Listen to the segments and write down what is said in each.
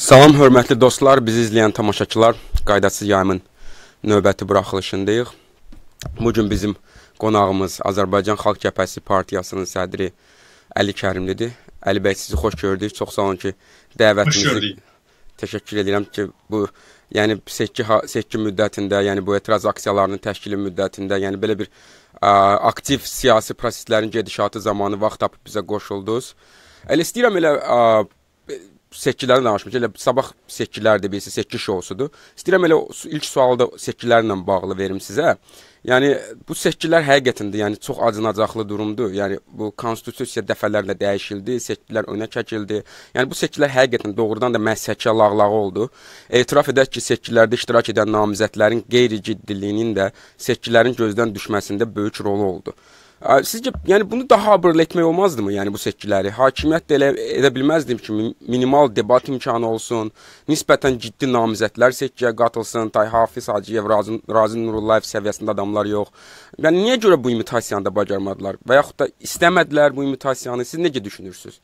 Salam, hörmətli dostlar, bizi izləyən tamaşaçılar, Qaydadsız Yayımın növbəti buraxılışındayıq. Bugün bizim qonağımız Azərbaycan Xalq Cəbhəsi Partiyasının sədri Əli Kərimlidir. Əli bəy, sizi xoş gördük. Çox sağ olun ki, dəvətinizi təşəkkür edirəm ki, bu seçki müddətində, yəni bu etiraz aksiyalarının təşkili müddətində, yəni belə bir aktiv siyasi proseslərin gedişatı zamanı vaxt tapıb bizə qoşuldunuz. Elə istəyirəm seçkilərdən danışmış. Elə sabah seçkilərdir, birisi seçki şousudur. İstəyirəm elə ilk sualda seçkilərlə bağlı verim sizə. Yəni bu seçkilər həqiqətən də çox acınacaqlı durumdur. Yəni bu konstitusiya dəfələrlə dəyişildi, seçkilər önə çəkildi. Yəni bu seçkilər həqiqətən doğrudan da məhsəkə lağlağı oldu. Etiraf edək ki, seçkilərdə iştirak edən namizədlərin qeyri-ciddiliyinin də seçkilərin gözdən düşməsində böyük rolu oldu. Sizcə, yəni bunu daha abırlı etmək olmazdımı, yəni bu seçkiləri? Hakimiyyət də elə edə bilməzdim ki, minimal debat imkanı olsun, nisbətən ciddi namizədlər seçkiyə qatılsın, Hafiz Hacıyev, Razi Nurullayev səviyyəsində adamlar yox. Yəni niyə görə bu imitasiyanı da bacarmadılar və yaxud da istəmədilər bu imitasiyanı? Siz necə düşünürsünüz?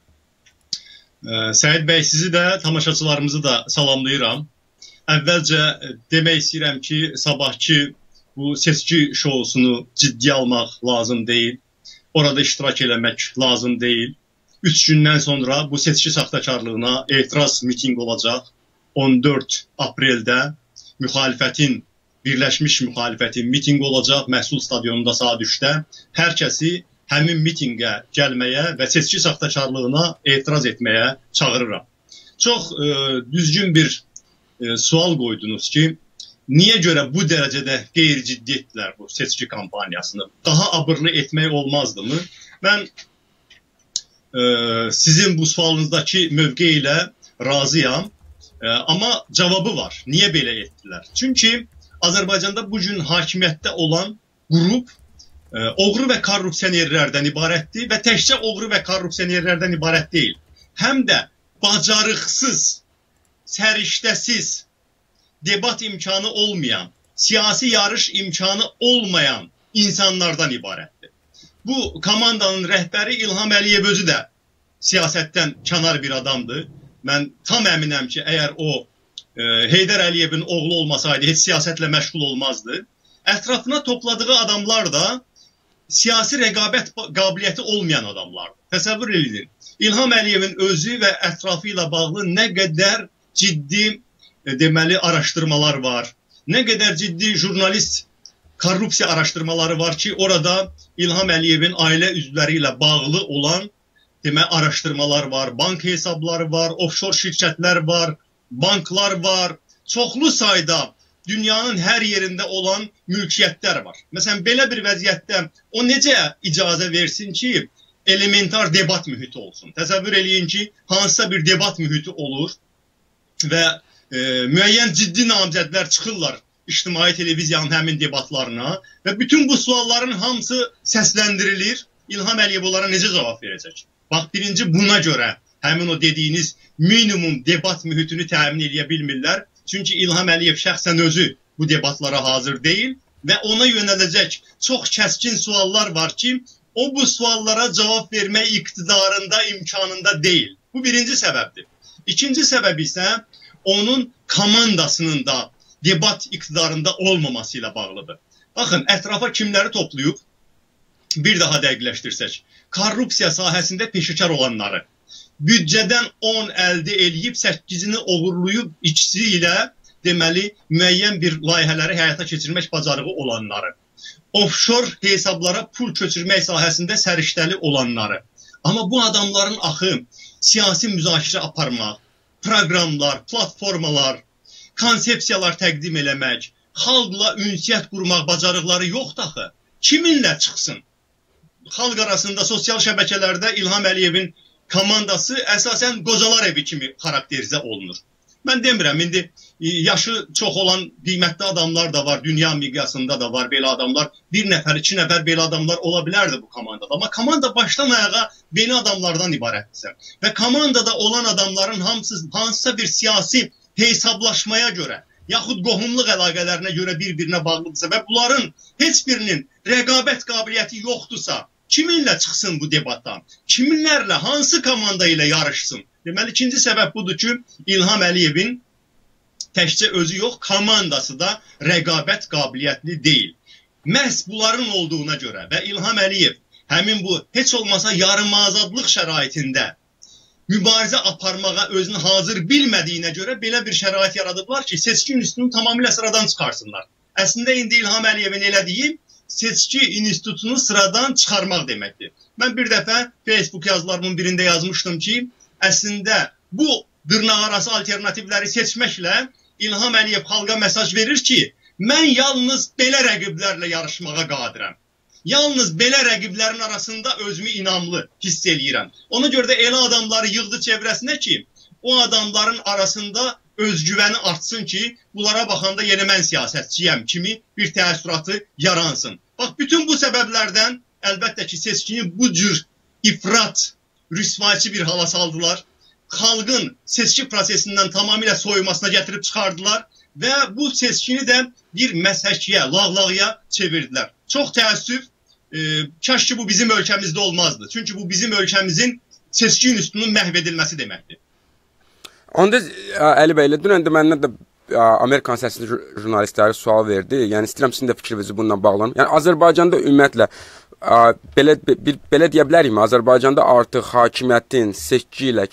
Səid bəy, sizi də, tamaşaçılarımızı da salamlayıram. Əvvəlcə demək istəyirəm ki, sabahki bu seçki şousunu ciddiyə almaq lazım deyil. Orada iştirak eləmək lazım deyil. 3 gündən sonra bu seçki saxtakarlığına etiraz miting olacaq. 14 apreldə birləşmiş müxalifətin miting olacaq Məhsul stadionunda saat 3-də. Hər kəsi həmin mitingə gəlməyə və seçki saxtakarlığına etiraz etməyə çağırıram. Çox düzgün bir sual qoydunuz ki, niyə görə bu dərəcədə qeyri-ciddi etdilər bu seçki kampaniyasını? Daha abırlı etmək olmazdımı? Mən sizin bu sualınızdakı mövqe ilə razıyam. Amma cavabı var. Niyə belə etdilər? Çünki Azərbaycanda bugün hakimiyyətdə olan qrup oğru və korrupsionerlərdən ibarətdir və təkcə oğru və korrupsionerlərdən ibarət deyil. Həm də bacarıqsız, səriştəsiz, debat imkanı olmayan, siyasi yarış imkanı olmayan insanlardan ibarətdir. Bu komandanın rəhbəri İlham Əliyev özü də siyasətdən kənar bir adamdır. Mən tam əminəm ki, əgər o Heydər Əliyevin oğlu olmasaydı, heç siyasətlə məşğul olmazdı. Ətrafına topladığı adamlar da siyasi rəqabət qabiliyyəti olmayan adamlardır. Təsəvvür edin, İlham Əliyevin özü və ətrafı ilə bağlı nə qədər ciddi deməli araşdırmalar var. Nə qədər ciddi jurnalist korrupsiya araşdırmaları var ki, orada İlham Əliyevin ailə üzvləri ilə bağlı olan araşdırmalar var, bank hesabları var, offshore şirkətlər var, banklar var, çoxlu sayda dünyanın hər yerində olan mülkiyyətlər var. Məsələn, belə bir vəziyyətdə o necə icazə versin ki, elementar debat mühiti olsun? Təsəvvür eləyin ki, hansısa bir debat mühiti olur və müəyyən ciddi namizədlər çıxırlar ictimai televiziyanın həmin debatlarına və bütün bu sualların hamısı səsləndirilir. İlham Əliyev onlara necə cavab verəcək? Bax, birinci buna görə həmin o dediyiniz minimum debat mühitini təmin edə bilmirlər. Çünki İlham Əliyev şəxsən özü bu debatlara hazır deyil və ona yönələcək çox kəskin suallar var ki, o bu suallara cavab vermək iqtidarında, imkanında deyil. Bu birinci səbəbdir. İkinci səbəb isə onun komandasının da debat iqtidarında olmaması ilə bağlıdır. Baxın, ətrafa kimləri toplayıb, bir daha dəqiqləşdirsək, korrupsiya sahəsində peşəkar olanları, büdcədən 10 əldə eləyib, 8-ini oğurlayıb, ikisi ilə deməli müəyyən bir layihələri həyata keçirmək bacarığı olanları, offshore hesablara pul köçürmək sahəsində səriştəli olanları. Amma bu adamların axı siyasi müzakirə aparmaq, proqramlar, platformalar, konsepsiyalar təqdim eləmək, xalqla ünsiyyət qurmaq bacarıqları yoxdur axı. Kiminlə çıxsın? Xalq arasında sosial şəbəkələrdə İlham Əliyevin komandası əsasən qocalar evi kimi xarakterizə olunur. Mən demirəm, indi yaşı çox olan qiymətli adamlar da var, dünya miqyasında da var belə adamlar. Bir nəfər, 2 nəfər belə adamlar ola bilərdi bu komandada. Amma komanda başdan ayağa belə adamlardan ibarətdir. Və komandada olan adamların hansısa bir siyasi hesablaşmaya görə, yaxud qohumluq əlaqələrinə görə bir-birinə bağlıdırsa və bunların heç birinin rəqabət qabiliyyəti yoxdursa, kiminlə çıxsın bu debatdan? Kiminlərlə, hansı komanda ilə yarışsın? Deməli, ikinci səbəb budur ki, İlham Əliyevin təkcə özü yox, komandası da rəqabət qabiliyyətli deyil. Məhz bunların olduğuna görə və İlham Əliyev həmin bu heç olmasa yarımazadlıq şəraitində mübarizə aparmağa özünü hazır bilmədiyinə görə belə bir şərait yaradıblar ki, seçki institutunu tamamilə sıradan çıxarsınlar. Əslində indi İlham Əliyevin elədiyi seçki institutunu sıradan çıxarmaq deməkdir. Mən bir dəfə Facebook yazılarımın birində yazmışdım ki, əslində bu dırnaqarası alternativləri seçməklə İlham Əliyev xalqa mesaj verir ki, mən yalnız belə rəqiblərlə yarışmağa qadirəm. Yalnız belə rəqiblərin arasında özümü inamlı hiss eləyirəm. Ona görə də elə adamları yığdı çevrəsinə ki, o adamların arasında özgüvəni artsın ki, bunlara baxanda yenə mən siyasətçiyəm kimi bir təəssüratı yaransın. Bax, bütün bu səbəblərdən əlbəttə ki, seçkini bu cür ifrat, rüsvayçı bir hala saldılar. Xalqın seçki prosesindən tamamilə soyumasına gətirib çıxardılar və bu seçkini də bir məsəkiyə, lağlağıya çevirdilər. Çox təəssüf, kaş ki bu bizim ölkəmizdə olmazdı. Çünki bu bizim ölkəmizin seçki institutunun məhv edilməsi deməkdir. Onda Əli bəy, dünən də məndən də Amerikan səsili jurnalistləri sual verdi. Yəni istəyirəm sizin də fikrinizi bununla bağlanın. Yəni Azərbaycanda ümumiyyətlə belə deyə bilərikmi? Azərbaycanda artıq hakimiyyətin seçki ilə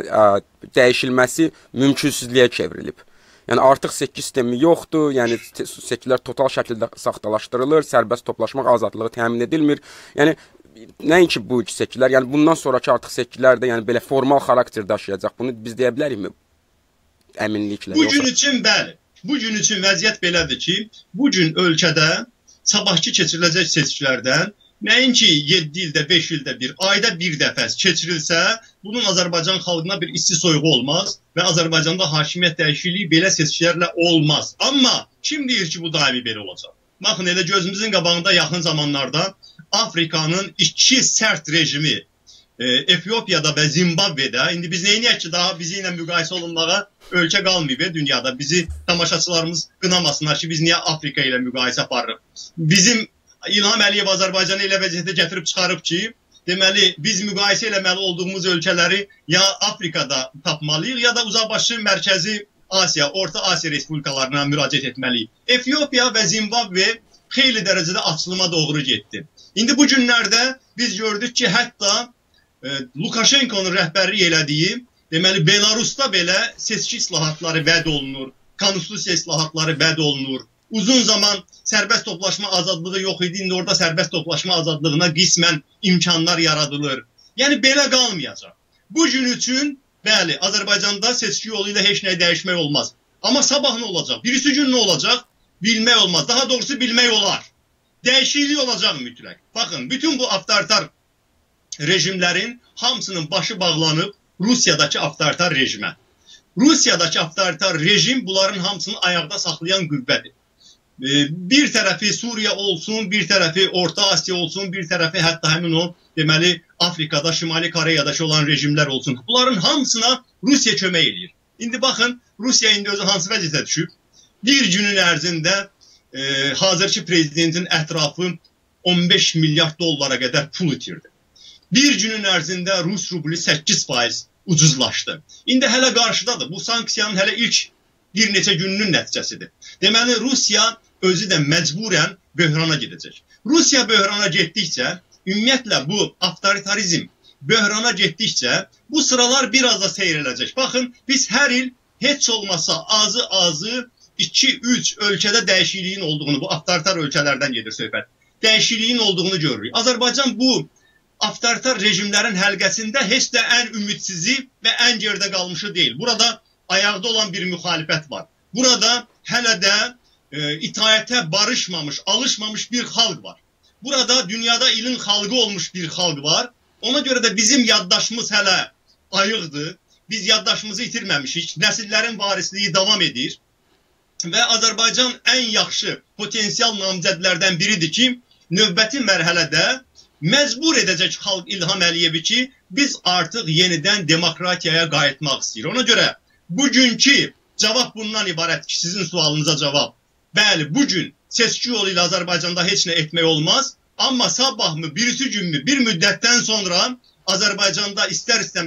dəyişilməsi mümkünsüzlüyə çevrilib. Yəni artıq seçki sistemi yoxdur. Yəni seçkilər total şəkildə saxtalaşdırılır, sərbəst toplaşmaq azadlığı təmin edilmir. Yəni nəinki bu seçkilər, yəni bundan sonraki artıq seçkilər də yəni belə formal xarakter daşıyacaq. Bunu biz deyə bilərikmi? Əminliklə. Bu gün üçün bəli. Bu gün üçün vəziyyət belədir ki, bu gün ölkədə sabahki keçiriləcək seçkilərdən nəinki 7 ildə, 5 ildə bir, ayda bir dəfə keçirilsə, bunun Azərbaycan xalqına bir isti soyuğu olmaz və Azərbaycanda hakimiyyət dəyişikliyi belə seçkilərlə olmaz. Amma kim deyir ki, bu daimi belə olacaq? Baxın, elə gözümüzün qabağında yaxın zamanlarda Afrikanın iki sərt rejimi Efiopiyada və Zimbabvedə, indi biz neyniyək ki, daha bizi ilə müqayisə olunmağa ölkə qalmayıb dünyada. Bizi tamaşaçılarımız qınamasınlar ki, biz niyə Afrika ilə müqayisə aparırıq? Bizim İlham Əliyev Azərbaycanı elə vəziyyətə gətirib çıxarıb ki, deməli, biz müqayisə eləməli olduğumuz ölkələri ya Afrikada tapmalıyıq, ya da uzaqbaşı Mərkəzi Asiya, Orta Asiya respublikalarına müraciət etməliyik. Efiopiya və Zimbabve xeyli dərəcədə açılıma doğru getdi. İndi bu günlərdə biz gördük ki, hətta Lukashenko'nun rəhbərlik elədiyi, deməli, Belarusda belə seçki islahatları vəd olunur, konstitusiya islahatları vəd olunur. Uzun zaman sərbəst toplaşma azadlığı yox idi, indi orada sərbəst toplaşma azadlığına qismən imkanlar yaradılır. Yəni, belə qalmayacaq. Bu gün üçün, bəli, Azərbaycanda seçki yolu ilə heç nəyi dəyişmək olmaz. Amma sabah nə olacaq? Birisi gün nə olacaq? Bilmək olmaz. Daha doğrusu bilmək olar. Dəyişiklik olacaq mütləq. Baxın, bütün bu avtoritar rejimlərin hamısının başı bağlanıb Rusiyadakı avtoritar rejimə. Rusiyadakı avtoritar rejim bunların hamısını ayaqda saxlayan qüvvədir. Bir tərəfi Suriya olsun, bir tərəfi Orta Asiya olsun, bir tərəfi hətta həmin o, deməli, Afrikada, Şimali Koreyadakı olan rejimlər olsun. Bunların hamısına Rusiya kömək edir. İndi baxın, Rusiya indi özü hansı vəziyyətə düşüb? Bir günün ərzində hazırki prezidentin ətrafı 15 milyard dollara qədər pul itirdi. Bir günün ərzində Rus rubli 8% ucuzlaşdı. İndi hələ qarşıdadır. Bu sanksiyanın hələ ilk bir neçə gününün nəticəsidir. Deməli, Rusiya özü də məcburən böhrana gedəcək. Rusiya böhrana getdikcə, ümumiyyətlə bu avtoritarizm böhrana getdikcə, bu sıralar biraz da seyrələcək. Baxın, biz hər il heç olmasa azı 2-3 ölkədə dəyişikliyin olduğunu, bu avtoritar ölkələrdən gedir söhbət, dəyişikliyin olduğunu görürük. Azərbaycan bu avtoritar rejimlərin həlqəsində heç də ən ümidsizi və ən gerdə qalmışı deyil. Burada ayaqda olan bir müxalifət var. Burada hələ də itaətə barışmamış, alışmamış bir xalq var. Burada dünyada ilin xalqı olmuş bir xalq var. Ona görə də bizim yaddaşımız hələ ayıqdır. Biz yaddaşımızı itirməmişik. Nəsillərin varisliyi davam edir. Və Azərbaycan ən yaxşı potensial namizədlərdən biridir ki, növbəti mərhələdə məcbur edəcək xalq İlham Əliyevi ki, biz artıq yenidən demokratiyaya qayıtmaq istəyir. Ona görə bugünkü cavab bundan ibarət ki, sizin sualınıza cavab. Bəli, bugün seçki yolu ilə Azərbaycanda heç nə etmək olmaz. Amma sabah mı, birisi gün mü, bir müddətdən sonra Azərbaycanda istər-istəməz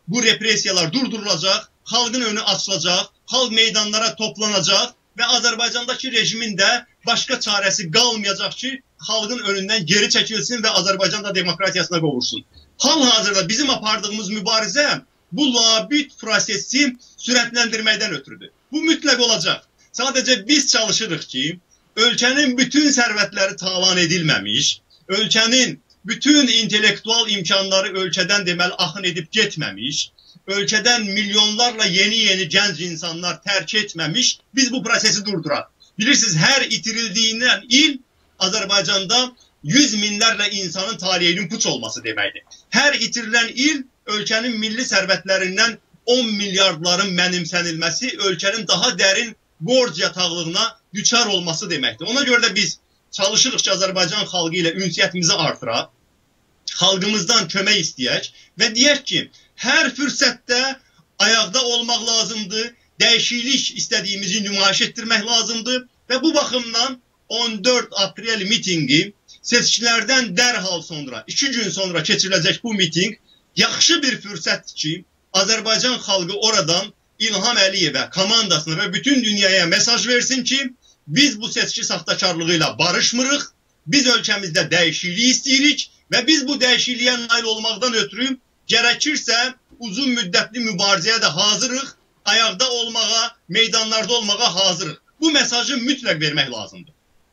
bu represiyalar durdurulacaq, xalqın önü açılacaq, xalq meydanlara toplanacaq və Azərbaycandakı rejimin də başqa çarəsi qalmayacaq ki, xalqın önündən geri çəkilsin və Azərbaycanda demokratiyasına qovursun. Hal-hazırda bizim apardığımız mübarizə bu labüd prosesi sürətləndirməkdən ötürüdür. Bu mütləq olacaq. Sadəcə biz çalışırıq ki, ölkənin bütün sərvətləri talan edilməmiş, ölkənin bütün intellektual imkanları ölkədən deməli axın edib getməmiş, ölkədən milyonlarla yeni gənc insanlar tərk etməmiş, biz bu prosesi durduraq. Bilirsiniz, hər itirildiyindən il Azərbaycanda 100 minlərlə insanın taleyinin puç olması deməkdir. Hər itirilən il ölkənin milli sərvətlərindən 10 milyardların mənimsənilməsi, ölkənin daha dərin borc yataqlığına düçar olması deməkdir. Ona görə də biz çalışırıq ki, Azərbaycan xalqı ilə ünsiyyətimizi artıraq, xalqımızdan kömək istəyək və deyək ki, hər fürsətdə ayaqda olmaq lazımdır, dəyişiklik istədiyimizi nümayiş etdirmək lazımdır və bu baxımdan 14 aprel mitingi seçkilərdən dərhal sonra, 2 gün sonra keçiriləcək bu miting yaxşı bir fürsətdir ki, Azərbaycan xalqı oradan İlham Əliyevə, komandasına və bütün dünyaya mesaj versin ki, biz bu seçki saxtakarlığı ilə barışmırıq, biz ölkəmizdə dəyişiklik istəyirik və biz bu dəyişikliyə nail olmaqdan ötürü gərəkirsə uzun müddətli mübarizəyə də hazırıq, ayaqda olmağa, meydanlarda olmağa hazırıq. Bu mesajı mütləq vermək lazımdır.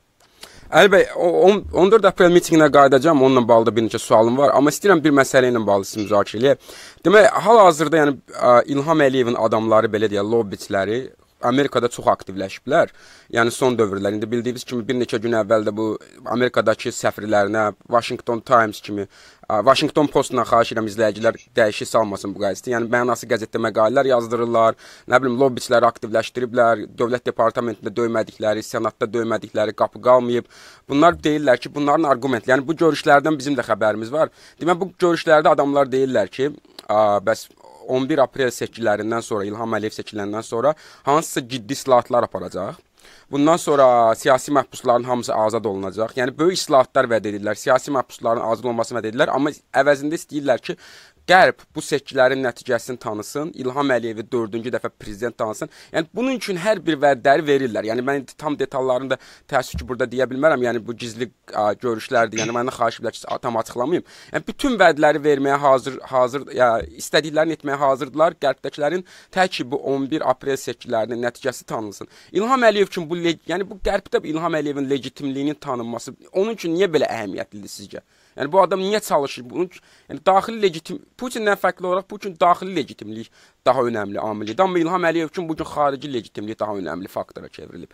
Əli bəy, 14 aprel mitinginə qayıdacağım, onunla bağlı bir neçə sualım var, amma istəyirəm bir məsələ ilə bağlı sizi müzakirə eləyək. Demək, hal-hazırda yəni İlham Əliyevin adamları, belə deyək, lobbiçiləri Amerikada çox aktivləşiblər. Yəni son dövrlər, indi bildiyiniz kimi bir neçə gün əvvəl də bu Amerikadakı səfirlərinə Washington Times kimi, Washington Postla xahiş edirəm izləyicilər dəyişik salmasın bu qəzetdə. Yəni mənası qəzetdə məqalələr yazdırırlar, nə bilim lobbiçiləri aktivləşdiriblər, dövlət departamentində döymədikləri, senatda döymədikləri qapı qalmayıb. Bunlar deyirlər ki, bunların argumentləri, yəni bu görüşlərdən bizim də xəbərimiz var. Demək, bu görüşlərdə adamlar deyirlər ki, bəs 11 aprel seçkilərindən sonra, İlham Əliyev seçkilərindən sonra hansısa ciddi islahatlar aparacaq. Bundan sonra siyasi məhbusların hamısı azad olunacaq. Yəni, böyük islahatlar vəd edirlər, siyasi məhbusların azad olmasını vəd edirlər. Amma əvəzində istəyirlər ki, Qərb bu seçkilərin nəticəsini tanısın, İlham Əliyevi 4-cü dəfə prezident tanısın. Yəni, bunun üçün hər bir vədləri verirlər. Yəni, mən tam detallarını da təəssüf ki, burada deyə bilmərəm. Yəni, bu gizli görüşlərdir. Yəni, məndən xahiş edilər ki, tam açıqlamayayım. Yəni, bütün vədləri verməyə hazır, istədiklərini etməyə hazırdılar. Qərbdəkilərin tək ki, bu 11 aprel seçkilərinin nəticəsi tanınsın. İlham Əliyev üçün yəni, bu Qərbdə İlham Əliyevin legitimliyinin tanınması, onun üçün niyə belə əhəmiyyətlidir sizcə? Yəni, bu adam niyə çalışır? Bunun yəni, daxili legitim, Putindən fərqli olaraq bu gün daxili legitimlik daha önəmli amildir. Amma İlham Əliyev üçün bu gün xarici legitimlik daha önəmli faktora çevrilib.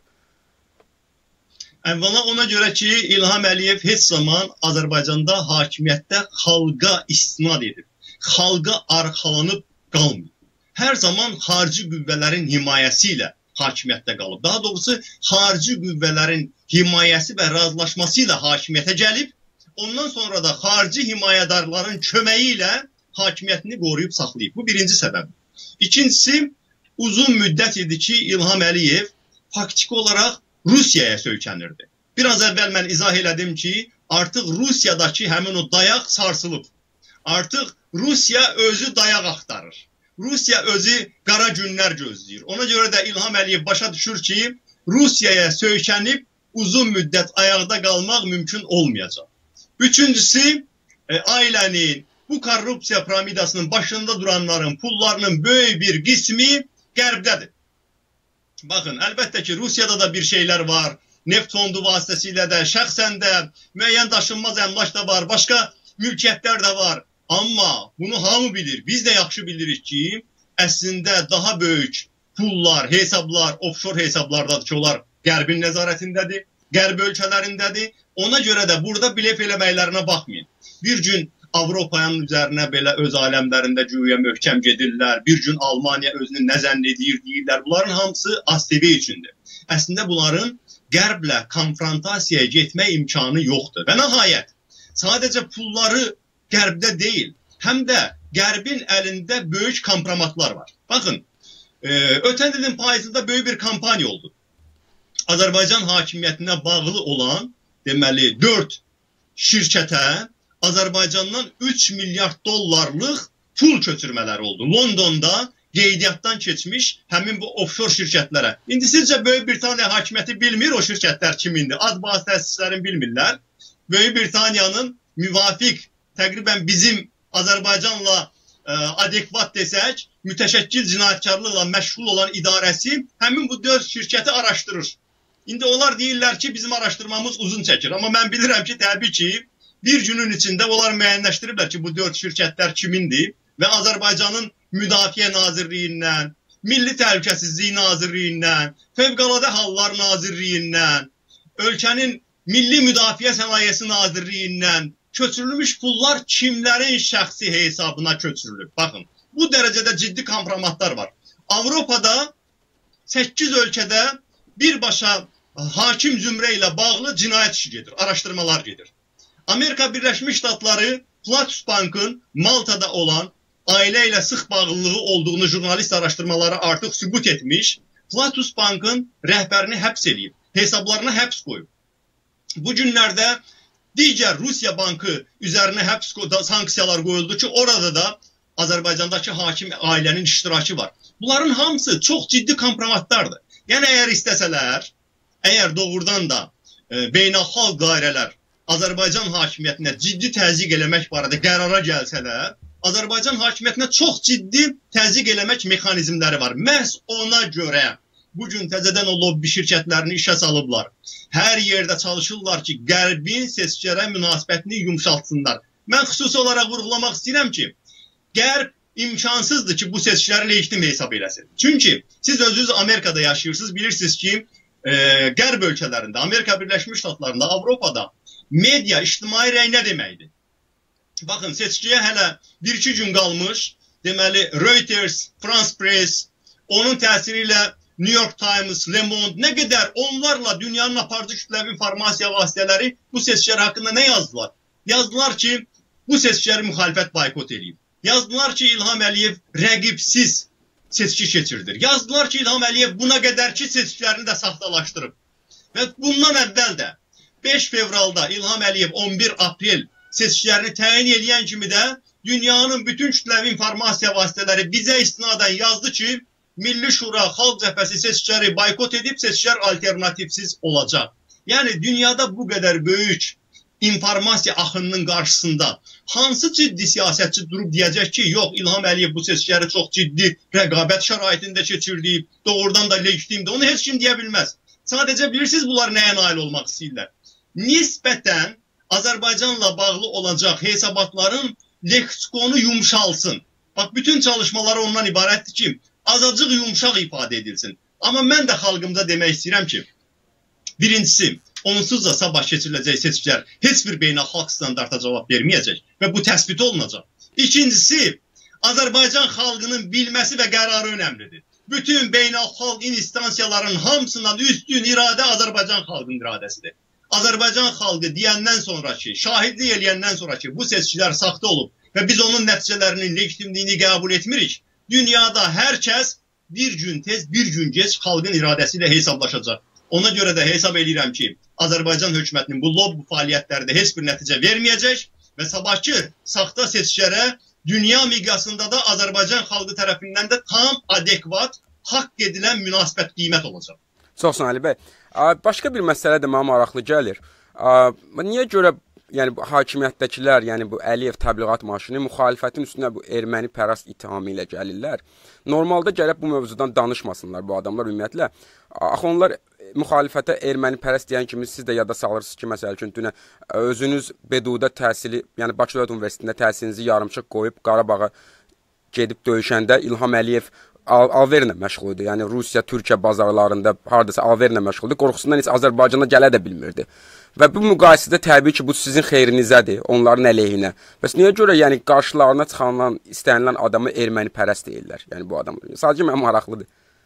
Əvvəla ona görə ki, İlham Əliyev heç zaman Azərbaycanda hakimiyyətdə xalqa istinad edib. Xalqa arxalanıb qalmıyor. Hər zaman xarici qüvvələrin himayəsi ilə hakimiyyətdə qalıb. Daha doğrusu, xarici qüvvələrin himayəsi və razılaşması ilə hakimiyyətə gəlib. Ondan sonra da xarici himayədarların köməyi ilə hakimiyyətini qoruyub saxlayıb. Bu birinci səbəb. İkincisi, uzun müddət idi ki, İlham Əliyev faktiki olaraq Rusiyaya söykənirdi. Biraz əvvəl mən izah elədim ki, artıq Rusiyadakı həmin o dayaq sarsılıb. Artıq Rusiya özü dayaq axtarır. Rusiya özü qara günlər gözləyir. Ona görə də İlham Əliyev başa düşür ki, Rusiyaya söykənib uzun müddət ayaqda qalmaq mümkün olmayacaq. Üçüncüsü, ailənin, bu korrupsiya piramidasının başında duranların pullarının böyük bir qismi Qərbdədir. Baxın, əlbəttə ki, Rusiyada da bir şeylər var, neft fondu vasitəsilə də, şəxsən də, müəyyən daşınmaz əmlak da var, başqa mülkiyyətlər də var. Amma bunu hamı bilir, biz də yaxşı bilirik ki, əslində daha böyük pullar, hesablar, offshore hesablardadır ki, onlar Qərbin nəzarətindədir, Qərb ölkələrindədir. Ona görə də burada blef eləməklərinə baxmayın. Bir gün Avropanın üzərinə belə öz aləmlərində güya möhkəm gedirlər. Bir gün Almaniya özünü nə zənn edir, deyirlər. Bunların hamısı ASTV üçündür. Əslində bunların Qərblə konfrontasiyaya getmək imkanı yoxdur. Və nəhayət, sadəcə pulları Qərbdə deyil, həm də Qərbin əlində böyük kompromatlar var. Baxın, ötən ilin payızında böyük bir kampaniya oldu. Azərbaycan hakimiyyətinə bağlı olan, deməli, 4 şirkətə Azərbaycandan 3 milyard dollarlıq pul köçürmələri oldu. Londonda qeydiyyatdan keçmiş həmin bu offshore şirkətlərə. İndi sizcə Böyük Britaniya hakimiyyəti bilmir o şirkətlər kimindir? Ad bazı təsislərini bilmirlər. Böyük Britaniyanın müvafiq, təqribən bizim Azərbaycanla adekvat desək, mütəşəkkil cinayətkarlıqla məşğul olan idarəsi həmin bu 4 şirkəti araşdırır. İndi onlar deyirlər ki, bizim araşdırmamız uzun çəkir. Amma mən bilirəm ki, təbii ki, bir günün içində onlar müəyyənləşdiriblər ki, bu 4 şirkətlər kimindir və Azərbaycanın Müdafiə Nazirliyindən, Milli Təhlükəsizlik Nazirliyindən, Fövqəladə Hallar Nazirliyindən, ölkənin Milli Müdafiə Sənayesi Nazirliyindən köçürülmüş pullar kimlərin şəxsi hesabına köçürülür? Baxın, bu dərəcədə ciddi kompromatlar var. Avropada 8 ölkədə birbaşa hakim zümrə ilə bağlı cinayət işi gedir, araşdırmalar gedir. Amerika Birləşmiş Ştatları Platus Bankın Maltada olan ailə ilə sıx bağlılığı olduğunu jurnalist araşdırmaları artıq sübut etmiş, Platus Bankın rəhbərini həbs edib, hesablarına həbs qoyub. Bu günlərdə digər Rusiya bankı üzərinə sanksiyalar qoyuldu ki, orada da Azərbaycandakı hakim ailənin iştirakı var. Bunların hamısı çox ciddi kompromatlardır. Yəni, əgər istəsələr, əgər doğrudan da beynəlxalq dairələr Azərbaycan hakimiyyətinə ciddi təzyiq eləmək barədə qərara gəlsələr, Azərbaycan hakimiyyətinə çox ciddi təzyiq eləmək mexanizmləri var. Məhz ona görə bugün təzədən o lobbi şirkətlərini işə salıblar. Hər yerdə çalışırlar ki, Qərbin seçkilərə münasibətini yumşaltsınlar. Mən xüsusi olaraq vurğulamaq istəyirəm ki, Qərb imkansızdır ki, bu seçkiləri legitim hesab eləsin. Çünki siz özünüz Amerikada yaşayırsınız, bilirsiniz ki, Qərb ölkələrində, Amerika Birləşmiş Ştatlarında, Avropada media, ictimai rəy nə deməkdir? Baxın, seçkiyə hələ 1-2 gün qalmış, deməli, Reuters, France Press, onun təsiri ilə New York Times, Le Monde, nə qədər onlarla dünyanın aparıcı kütləvi informasiya vasitələri bu seçkilər haqqında nə yazdılar? Yazdılar ki, bu seçkiləri müxalifət boykot edib. Yazdılar ki, İlham Əliyev rəqibsiz seçki keçirdir. Yazdılar ki, İlham Əliyev buna qədərki seçkilərini də saxtalaşdırıb. Və bundan əvvəl də 5 fevralda İlham Əliyev 11 aprel seçkilərini təyin edən kimi də dünyanın bütün kütləvi informasiya vasitələri bizə istinadən yazdı ki, Milli Şura, Xalq Cəbhəsi seçkiləri boykot edib, seçkilər alternativsiz olacaq. Yəni, dünyada bu qədər böyük informasiya axınının qarşısında hansı ciddi siyasətçi durub deyəcək ki, yox, İlham Əliyev bu seçkiləri çox ciddi rəqabət şəraitində keçirdi, doğrudan da legitimdir. Onu heç kim deyə bilməz. Sadəcə bilirsiniz, bunlar nəyə nail olmaq istəyirlər? Nisbətən Azərbaycanla bağlı olacaq hesabatların leksikonu yumşalsın. Bax, bütün çalışmaları ondan ibarətdir ki, azacıq yumşaq ifadə edilsin. Amma mən də xalqımda demək istəyirəm ki, birincisi, onsuz da sabah keçiriləcək seçkilər heç bir beynəlxalq standarta cavab verməyəcək və bu təsbit olunacaq. İkincisi, Azərbaycan xalqının bilməsi və qərarı önəmlidir. Bütün beynəlxalq instansiyaların hamısından üstün iradə Azərbaycan xalqının iradəsidir. Azərbaycan xalqı deyəndən sonraki, şahidlik eləyəndən sonraki bu seçkilər saxta olub və biz onun nəticələrinin legitimliyini qəbul etmirik. Dünyada hər kəs bir gün tez, bir gün geç xalqın iradəsi ilə hesablaşacaq. Ona görə də hesab edirəm ki, Azərbaycan hökumətinin bu lobby fəaliyyətləri də heç bir nəticə verməyəcək və sabahki saxta seçkilərə dünya miqyasında da Azərbaycan xalqı tərəfindən də tam adekvat, haqq edilən münasibət qiymət olacaq. Çox sağ olun Ali bəy. Başqa bir məsələ də mənə maraqlı gəlir. Niyə görə yəni bu hakimiyyətdəkilər, yəni bu Əliyev təbliğat maşını müxalifətin üstünə bu erməni pərəst ittihamı ilə gəlirlər? Normalda gəlib bu mövzudan danışmasınlar bu adamlar ümumiyyətlə. Axı onlar müxalifətə erməni pərəst deyən kimi siz də yada salırsınız ki, məsəl üçün dünə özünüz BDU-da təhsili, yəni Bakı Dövlət Universitetində təhsilinizi yarımçıq qoyub Qarabağa gedib döyüşəndə İlham Əliyev alverlə məşğul idi. Yəni Rusiya, Türkiyə bazarlarında hardasa alverlə məşğul idi. Qorxusundan heç Azərbaycana gələ də bilmirdi. Və bu müqayisədə təbii ki, bu sizin xeyrinizədir, onların əleyhinə. Bəs niyə görə yəni qarşılarına çıxanılan, istənilən adamı erməni pərəst deyirlər? Yəni bu adam sadəcə mənə maraqlıdır.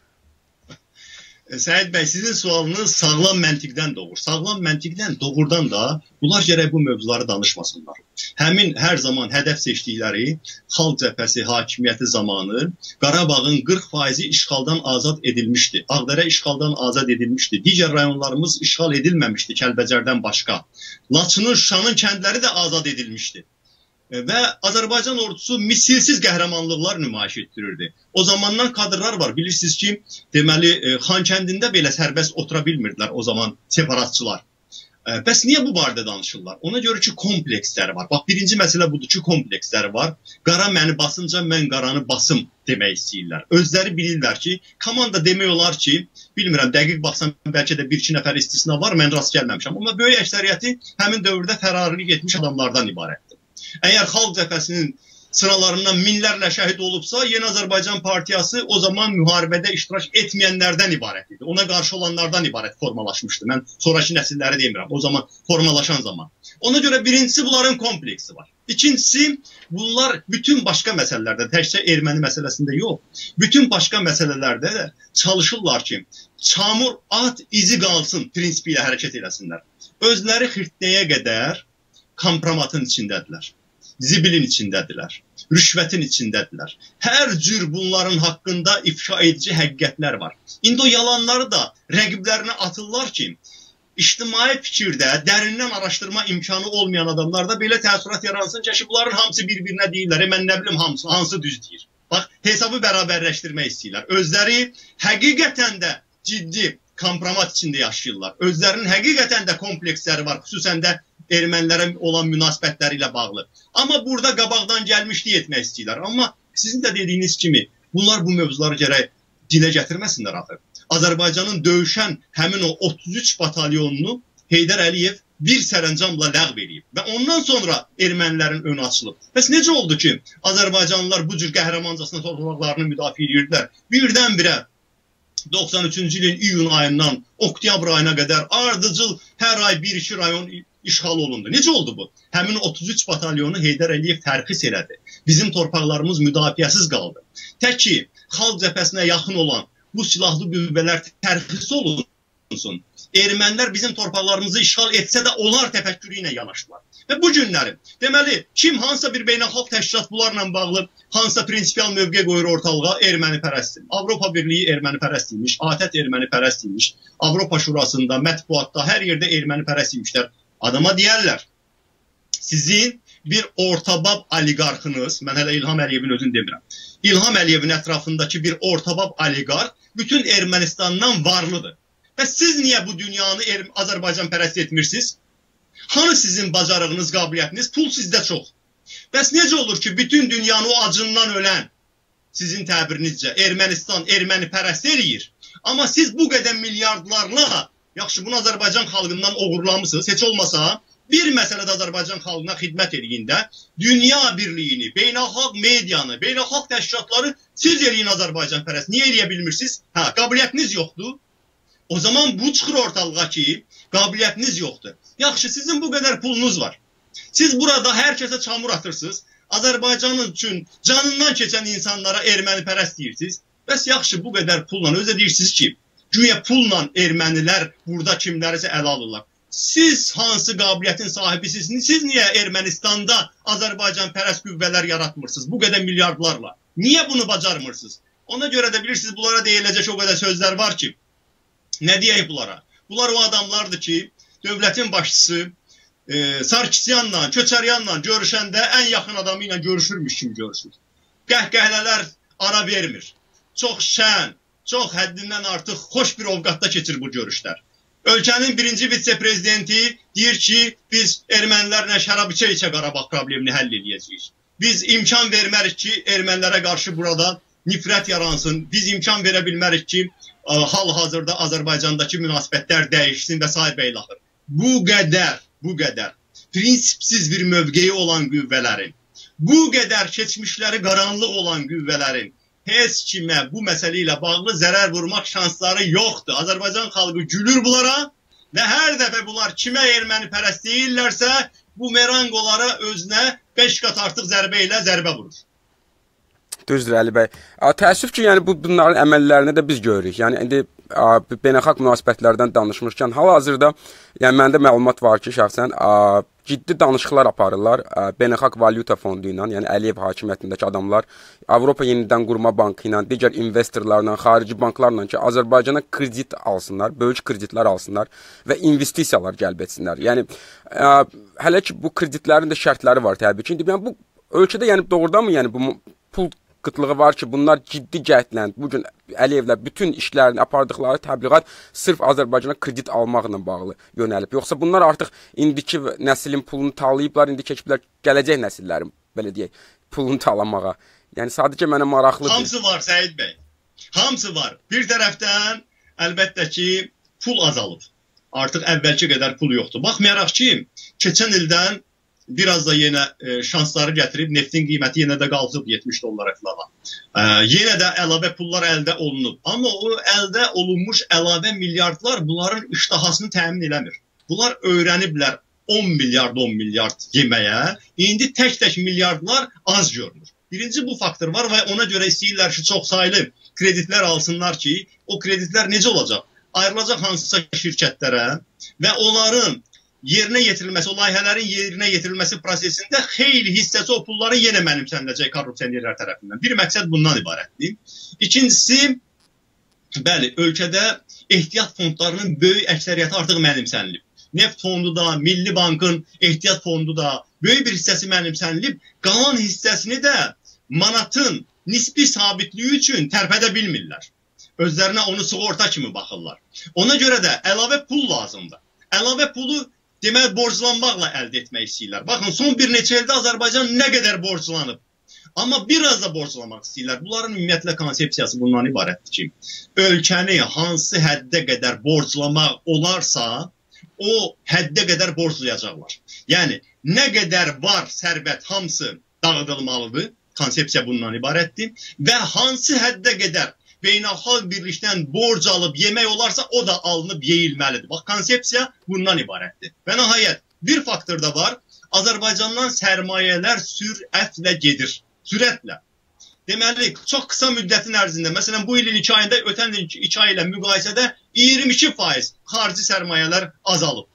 Səid bəy, sizin sualınız sağlam məntiqdən doğur. Sağlam məntiqdən doğrudan da bunlar gərək bu mövzuları danışmasınlar. Həmin hər zaman hədəf seçdikləri Xalq Cəbhəsi hakimiyyəti zamanı Qarabağın 40% işğaldan azad edilmişdi. Ağdərə işğaldan azad edilmişdi. Digər rayonlarımız işğal edilməmişdi Kəlbəcərdən başqa. Laçının, Şuşanın kəndləri də azad edilmişdi. və Azərbaycan ordusu misilsiz qəhrəmanlıqlar nümayiş etdirirdi. O zamandan kadrlar var. Bilirsiniz ki, deməli Xankəndində belə sərbəst otura bilmirdilər o zaman separatçılar. Bəs niyə bu barədə danışırlar? Ona görə ki, kompleksləri var. Bax, birinci məsələ budur ki, kompleksləri var. Qara məni basınca mən qaranı basım demək istəyirlər. Özləri bilirlər ki, komanda demək olar ki, bilmirəm, dəqiq baxsam bəlkə də bir-iki nəfər istisna var, mən rast gəlməmişəm. Amma böyük əksəriyyəti həmin dövrdə fərarilik etmiş adamlardan ibarətdir. Əgər Xalq Cəbhəsinin sıralarından minlərlə şəhid olubsa, Yeni Azərbaycan Partiyası o zaman müharibədə iştirak etməyənlərdən ibarət idi. Ona qarşı olanlardan ibarət formalaşmışdı. Mən sonraki nəsilləri demirəm, o zaman formalaşan zaman. Ona görə birincisi bunların kompleksi var. İkincisi, bunlar bütün başqa məsələlərdə, təkcə erməni məsələsində yox, bütün başqa məsələlərdə də çalışırlar ki, çamur at izi qalsın prinsipi ilə hərəkət eləsinlər. Özləri xirtdəyə qədər kompromatın içindədirlər. Zibilin içindədirlər, rüşvətin içindədirlər. Hər cür bunların haqqında ifşa edici həqiqətlər var. İndi o yalanları da rəqiblərinə atırlar ki, ictimai fikirdə dərindən araşdırma imkanı olmayan adamlarda belə təəssürat yaransın ki, bunların hamısı bir-birinə deyirlər, mən nə bilim hansı düz deyir. Bax, hesabı bərabərləşdirmək istəyirlər. Özləri həqiqətən də ciddi kompromat içində yaşayırlar. Özlərinin həqiqətən də kompleksləri var, xüsusən də ermənilərə olan münasibətləri ilə bağlı. Amma burada qabaqdan gəlmişlik etmək istəyirlər. Amma sizin də dediyiniz kimi, bunlar bu mövzuları gərək dilə gətirməsinlər axı. Azərbaycanın döyüşən həmin o 33 batalyonunu Heydər Əliyev bir sərəncamla ləğv edib. Və ondan sonra ermənilərin önü açılıb. Bəs necə oldu ki, Azərbaycanlılar bu cür qəhrəmancasına torpaqlarını müdafiə edirdilər? Birdən-birə 93-cü ilin iyun ayından oktyabr ayına qədər ardıcıl hər ay 1-2 rayon işğal olundu. Necə oldu bu? Həmin 33 batalyonu Heydər Əliyev tərxis elədi. Bizim torpaqlarımız müdafiəsiz qaldı. Tək ki, Xalq Cəbhəsinə yaxın olan bu silahlı qüvvələr tərxis olunsun. Ermənilər bizim torpaqlarımızı işğal etsə də onlar təfəkkürü ilə yanaşdılar. Və bu günləri, deməli, kim hansısa bir beynəlxalq təşkilat bunlarla bağlı hansısa prinsipial mövqe qoyur ortalığa, erməni pərəstdir. Avropa Birliyi erməni pərəst imiş, ATƏT erməni pərəst imiş, Avropa Şurasında, mətbuatda, hər yerdə erməni pərəst imişlər. Adama deyərlər, sizin bir ortabab oliqarxınız, mən hələ İlham Əliyevin özünü demirəm, İlham Əliyevin ətrafındakı bir ortabab oliqarx bütün Ermənistandan varlıdır. Və siz niyə bu dünyanı Azərbaycan pərəst etmirsiniz? Hanı sizin bacarığınız, qabiliyyətiniz? Pul sizdə çox. Bəs necə olur ki, bütün dünyanı o acından ölən, sizin təbirinizcə, Ermənistan erməni pərəst eləyir? Amma siz bu qədər milyardlarla, yaxşı, bunu Azərbaycan xalqından oğurlamışsınız, heç olmasa bir məsələdə Azərbaycan xalqına xidmət ediyində dünya birliyini, beynəlxalq medianı, beynəlxalq təşkilatları siz eləyin Azərbaycan pərəst. Niyə eləyə bilmirsiniz? Hə, qabiliyyətiniz yoxdur. O zaman bu çıxır ortalığa ki, qabiliyyətiniz yoxdur. Yaxşı, sizin bu qədər pulunuz var. Siz burada hər kəsə çamur atırsınız. Azərbaycanın üçün canından keçən insanlara erməni pərəst deyirsiniz. Bəs yaxşı, bu qədər pulla özə deyirsiniz ki, güya pulla ermənilər burada kimlərisə ələ alırlar. Siz hansı qabiliyyətin sahibisiniz? Siz niyə Ermənistanda Azərbaycan pərəst qüvvələr yaratmırsınız bu qədər milyardlarla? Niyə bunu bacarmırsınız? Ona görə də bilirsiniz, bunlara deyiləcək o qədər sözlər var ki, nə deyək bunlara? Bunlar o adamlardır ki, dövlətin başçısı Sarkisyanla, Köçəryanla görüşəndə ən yaxın adamı ilə görüşürmüş kimi görüşür. Qəhqəhlələr ara vermir. Çox şən, çox həddindən artıq xoş bir ovqatda keçir bu görüşlər. Ölkənin birinci vitse-prezidenti deyir ki, biz ermənilərlə şərab içə-içə Qarabağ problemini həll edəcəyik. Biz imkan vermərik ki, ermənilərə qarşı burada nifrət yaransın. Biz imkan verə bilmərik ki, hal-hazırda Azərbaycandakı münasibətlər dəyişsin və s. beyləxir. Bu qədər prinsipsiz bir mövqeyi olan qüvvələrin, bu qədər keçmişləri qaranlıq olan qüvvələrin heç kimə bu məsələ ilə bağlı zərər vurmaq şansları yoxdur. Azərbaycan xalqı gülür bunlara və hər dəfə bunlar kimə erməni pərəst deyirlərsə, bu meranqolara özünə 5 qat artıq zərbə ilə zərbə vurur. Düzdür Əli bəy. Təəssüf ki, yəni bunların əməllərini də biz görürük. Yəni indi beynəlxalq münasibətlərdən danışmışkən, hal-hazırda yəni məndə məlumat var ki, şəxsən ciddi danışıqlar aparırlar Beynəlxalq Valyuta Fondu ilə, yəni Əliyev hakimiyyətindəki adamlar Avropa Yenidən Qurma Bankı ilə, digər investorlarla, xarici banklarla ki, Azərbaycana kredit alsınlar, böyük kreditlər alsınlar və investisiyalar cəlb etsinlər. Yəni hələ ki bu kreditlərin də şərtləri var təbii ki. İndi yəni bu ölkədə yəni doğrudanmı yəni bu pul qıtlığı var ki, bunlar ciddi cəhdlə bu gün Əliyevlər bütün işlərini apardıqları təbliğat sırf Azərbaycana kredit almaqla bağlı yönəlib. Yoxsa bunlar artıq indiki nəslin pulunu talayıblar, indi keçiblər gələcək nəsillərin belə deyək pulunu talamağa. Yəni sadəcə mənə maraqlıdır. Hamısı var Səid bəy. Hamısı var. Bir tərəfdən əlbəttə ki pul azalıb. Artıq əvvəlki qədər pul yoxdur. Baxmayaraq ki, keçən ildən biraz da yenə şansları gətirib, neftin qiyməti yenə də qalxıb 70 dollara filan. Yenə də əlavə pullar əldə olunub. Amma o əldə olunmuş əlavə milyardlar bunların iştahasını təmin eləmir. Bunlar öyrəniblər 10 milyard yeməyə. İndi tək-tək milyardlar az görünür. Birinci bu faktor var və ona görə istəyirlər ki, çox saylı kreditlər alsınlar ki, o kreditlər necə olacaq? Ayrılacaq hansısa şirkətlərə və onların yerinə yetirilməsi, o layihələrin yerinə yetirilməsi prosesində xeyli hissəsi o pulların yenə mənimsəniləcək korrupsionerlər tərəfindən. Bir məqsəd bundan ibarətdir. İkincisi, bəli, ölkədə ehtiyat fondlarının böyük əksəriyyəti artıq mənimsənilib. Neft fondu da, Milli Bankın ehtiyat fondu da böyük bir hissəsi mənimsənilib. Qalan hissəsini də manatın nisbi sabitliyi üçün tərpədə bilmirlər. Özlərinə onu sığorta kimi baxırlar. Ona görə də əlavə pul lazımdır. Əlavə pulu demək, borclanmaqla əldə etmək istəyirlər. Baxın, son bir neçə ildə Azərbaycan nə qədər borclanıb. Amma biraz da borclamaq istəyirlər. Bunların ümumiyyətlə konsepsiyası bundan ibarətdir ki, ölkəni hansı həddə qədər borclamaq olarsa, o həddə qədər borclayacaqlar. Yəni, nə qədər var sərvət hamısı dağıdılmalıdır. Konsepsiya bundan ibarətdir. Və hansı həddə qədər beynəlxalq birlikdən borc alıb yemək olarsa, o da alınıb yeyilməlidir. Bax, konsepsiya bundan ibarətdir. Və nəhayət, bir faktor da var. Azərbaycandan sərmayələr sürətlə gedir. Sürətlə. Deməli, çox qısa müddətin ərzində, məsələn, bu ilin 2 ayında, ötən ilin 2 ay ilə müqayisədə 22% xarici sərmayələr azalıb.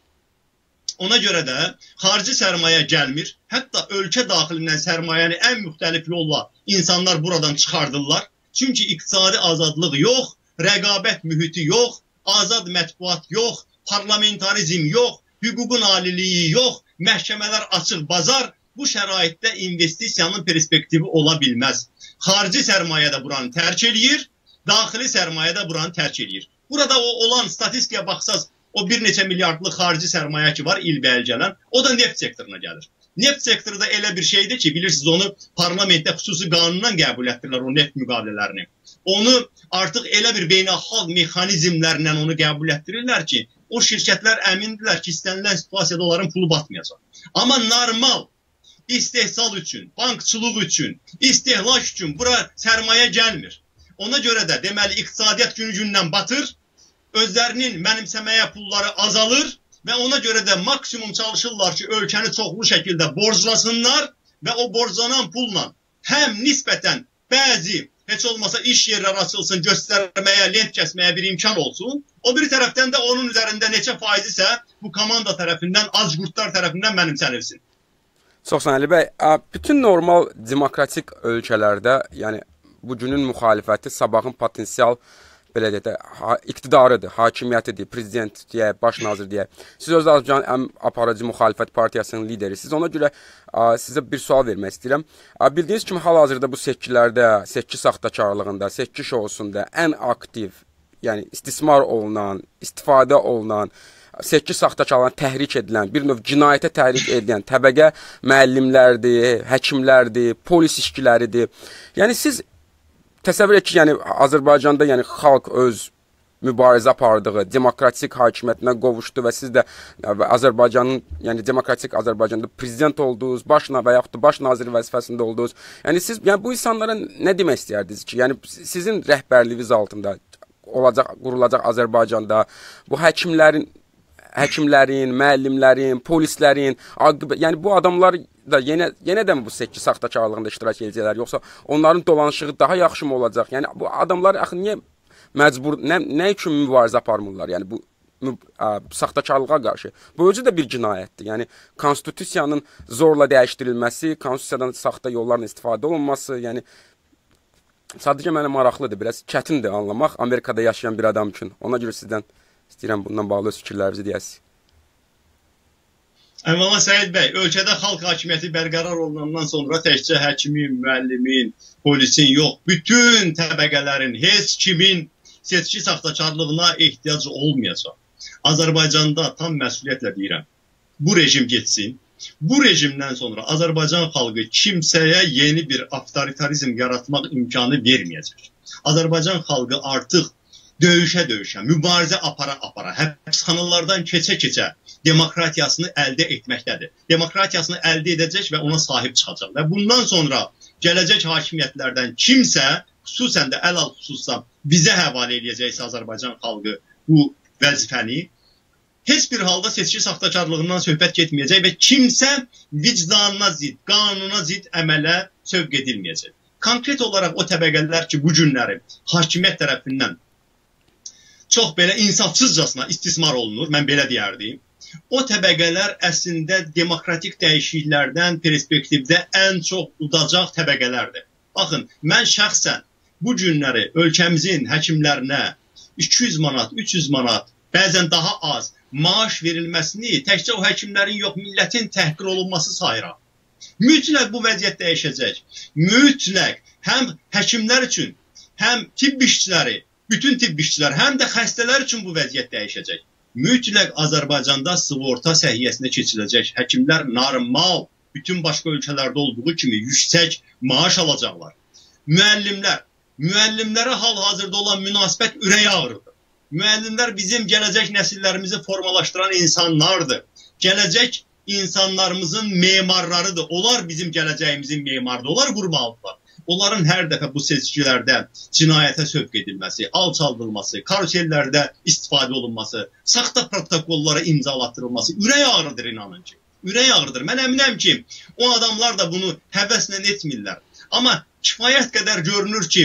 Ona görə də xarici sərmayə gəlmir. Hətta ölkə daxilindən sərmayəni ən müxtəlif yolla insanlar buradan çıxardırlar. Çünki iqtisadi azadlıq yox, rəqabət mühiti yox, azad mətbuat yox, parlamentarizm yox, hüququn aliliyi yox, məhkəmələr açıq bazar. Bu şəraitdə investisiyanın perspektivi ola bilməz. Xarici sərmayə də buranı tərk eləyir, daxili sərmayə də buranı tərk eləyir. Burada olan statistikaya baxsaz, o bir neçə milyardlıq xarici sərmayə ki var ilbəl gələn, o da neft sektoruna gəlir. Neft sektoru da elə bir şeydir ki, bilirsiniz onu parlamentdə xüsusi qanundan qəbul etdirlər o neft müqavilələrini. Onu artıq elə bir beynəlxalq mexanizmlərlə onu qəbul etdirirlər ki, o şirkətlər əmindirlər ki, istənilən situasiyada onların pulu batmayacaq. Amma normal istehsal üçün, bankçılıq üçün, istehlak üçün bura sərmayə gəlmir. Ona görə də deməli iqtisadiyyat günü-gündən batır, özlərinin mənimsəməyə pulları azalır. Və ona görə də maksimum çalışırlar ki, ölkəni çoxlu şəkildə borclasınlar və o borclanan pulla həm nisbətən bəzi, heç olmasa iş yerləri açılsın, göstərməyə, lent kəsməyə bir imkan olsun. O bir tərəfdən də onun üzərində neçə faiz isə bu komanda tərəfindən, azqurtlar tərəfindən mənimsənilsin. Çox sağ olun Əli bəy. Bütün normal demokratik ölkələrdə, yəni bugünün müxalifəti sabahın potensial belə deyək də, iqtidarıdır, hakimiyyətidir, prezident deyək, baş nazir deyək. Siz öz Azərbaycanın ən aparıcı müxalifət partiyasının liderisiniz. Ona görə sizə bir sual vermək istəyirəm. Bildiyiniz kimi, hal-hazırda bu seçkilərdə, seçki saxtakarlığında, seçki şousunda ən aktiv, yəni istismar olunan, istifadə olunan, seçki saxtakarlarına təhrik edilən, bir növ cinayətə təhrik edilən təbəqə müəllimlərdir, həkimlərdir, polis işçiləridir. Yəni siz təsəvvür et ki, yəni Azərbaycanda yəni xalq öz mübarizə apardığı, demokratik hakimiyyətinə qovuşdu və siz də Azərbaycanın, yəni demokratik Azərbaycanda prezident oldunuz, və yaxud da baş nazir vəzifəsində oldunuz. Yəni siz bu insanlara nə demək istəyərdiniz ki, yəni sizin rəhbərliyiniz altında qurulacaq Azərbaycanda bu həkimlərin, müəllimlərin, polislərin, yəni bu adamlar da yenə də bu seçki saxtakarlığında iştirak edəcəklər, yoxsa onların dolanışığı daha yaxşı mı olacaq? Yəni bu adamlar axı niyə məcbur, nə üçün mübarizə aparmırlar? Yəni bu saxtakarlığa qarşı. Bu özü də bir cinayətdir. Yəni konstitusiyanın zorla dəyişdirilməsi, konstitusiyadan saxta yollarla istifadə olunması, yəni sadəcə mənə maraqlıdır, biraz çətindir anlamaq Amerikada yaşayan bir adam üçün. Ona görə sizdən istəyirəm bundan bağlı öz fikirlərinizi deyəsiniz. Əvvəla Səid bəy, ölkədə xalq hakimiyyəti bərqərar olunandan sonra təkcə həkimin, müəllimin, polisin yox, bütün təbəqələrin, heç kimin seçki saxtakarlığına ehtiyac olmayacaq. Azərbaycanda tam məsuliyyətlə deyirəm, bu rejim getsin. Bu rejimdən sonra Azərbaycan xalqı kimsəyə yeni bir avtoritarizm yaratmaq imkanı verməyəcək. Azərbaycan xalqı artıq döyüşə-döyüşə, mübarizə apara-apara, həbsxanalardan keçə-keçə demokratiyasını əldə etməkdədir. Demokratiyasını əldə edəcək və ona sahib çıxacaq. Və bundan sonra gələcək hakimiyyətlərdən kimsə, xüsusən də xüsusən bizə həvalə edəcəksə Azərbaycan xalqı bu vəzifəni, heç bir halda seçki saxtakarlığından söhbət getməyəcək və kimsə vicdanına zid, qanuna zid əmələ sövq edilməyəcək. Konkret olaraq o təbəqələr ki, bu günləri hakimiyyət tərəfindən çox belə insafsızcasına istismar olunur, mən belə deyərdim. O təbəqələr əslində demokratik dəyişikliklərdən perspektivdə ən çox udacaq təbəqələrdir. Baxın, mən şəxsən bu günləri ölkəmizin həkimlərinə 200 manat, 300 manat, bəzən daha az maaş verilməsini təkcə o həkimlərin yox, millətin təhqir olunması sayıram. Mütləq bu vəziyyət dəyişəcək. Mütləq həm həkimlər üçün, həm tibb işçiləri, bütün tibb işçilər, həm də xəstələr üçün bu vəziyyət dəyişəcək. Mütləq Azərbaycanda sığorta səhiyyəsinə keçiləcək. Həkimlər normal, bütün başqa ölkələrdə olduğu kimi yüksək maaş alacaqlar. Müəllimlərə hal-hazırda olan münasibət ürək ağrıdır. Müəllimlər bizim gələcək nəsillərimizi formalaşdıran insanlardır. Gələcək insanlarımızın memarlarıdır. Onlar bizim gələcəyimizin memarıdır. Onlar qurmalıdırlar. Onların hər dəfə bu seçkilərdə cinayətə sövq edilməsi, alçaldılması, karusellərdə istifadə olunması, saxta protokollara imzalatdırılması ürək ağrıdır, inanın ki. Ürək ağrıdır. Mən əminəm ki, o adamlar da bunu həvəslə etmirlər. Amma kifayət qədər görünür ki,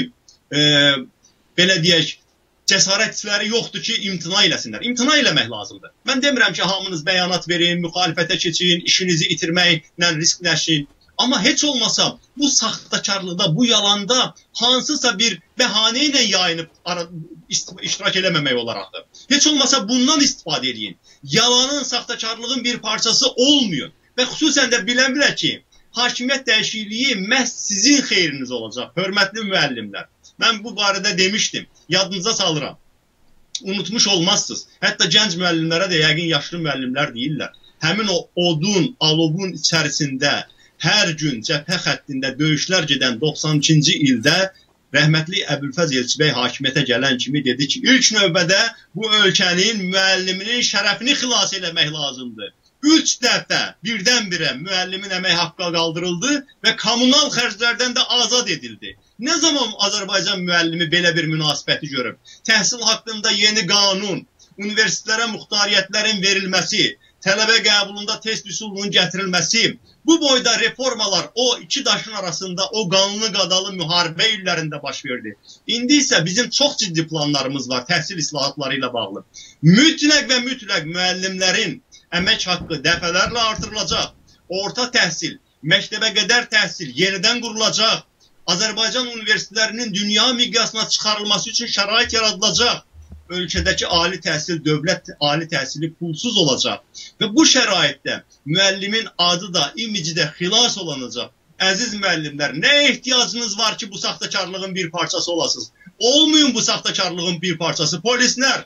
belə deyək, cəsarətçiləri yoxdur ki, imtina eləsinlər. İmtina eləmək lazımdır. Mən demirəm ki, hamınız bəyanat verin, müxalifətə keçin, işinizi itirməklə riskləşin. Amma heç olmasa bu saxtakarlıqda, bu yalanda hansısa bir bəhanə ilə yayınıb iştirak eləməmək olaraqdır. Heç olmasa bundan istifadə edin. Yalanın, saxtakarlığın bir parçası olmuyor. Və xüsusən də bilən ki, hakimiyyət dəyişikliyi məhz sizin xeyriniz olacaq, hörmətli müəllimlər. Mən bu barədə demişdim, yadınıza salıram. Unutmuş olmazsınız. Hətta gənc müəllimlərə də yəqin yaşlı müəllimlər deyirlər. Həmin o odun, alovun içərisində hər gün cəbhə xəttində döyüşlər gedən 92-ci ildə rəhmətli Əbülfəz Elçibəy hakimiyyətə gələn kimi dedi ki, ilk növbədə bu ölkənin müəlliminin şərəfini xilas eləmək lazımdır. 3 dəfə birdən-birə müəllimin əmək haqqı qaldırıldı və kommunal xərclərdən də azad edildi. Nə zaman Azərbaycan müəllimi belə bir münasibəti görüb? Təhsil haqqında yeni qanun, universitetlərə muxtariyyətlərin verilməsi, tələbə qəbulunda test üsulunun gətirilməsi, bu boyda reformalar o iki daşın arasında o qanlı qadalı müharibə illərində baş verdi. İndi isə bizim çox ciddi planlarımız var təhsil islahatları ilə bağlı. Mütləq və mütləq müəllimlərin əmək haqqı dəfələrlə artırılacaq. Orta təhsil, məktəbə qədər təhsil yenidən qurulacaq. Azərbaycan universitetlərinin dünya miqyasına çıxarılması üçün şərait yaradılacaq. Ölkədəki ali təhsil, dövlət ali təhsili pulsuz olacaq. Və bu şəraitdə müəllimin adı da, imici də xilas olunacaq. Əziz müəllimlər, nə ehtiyacınız var ki, bu saxtakarlığın bir parçası olasınız? Olmayın bu saxtakarlığın bir parçası. Polislər,